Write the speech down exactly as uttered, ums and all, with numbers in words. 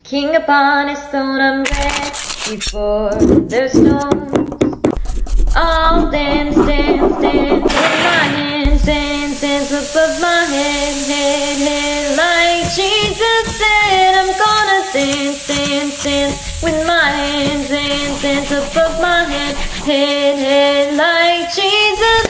King upon his throne, I'm ready for the storms. I'll dance, dance, dance with my hands, dance, dance above my head, head, head. Like Jesus said, I'm gonna dance, dance, dance with my hands, dance, dance above my head, head, head. Like Jesus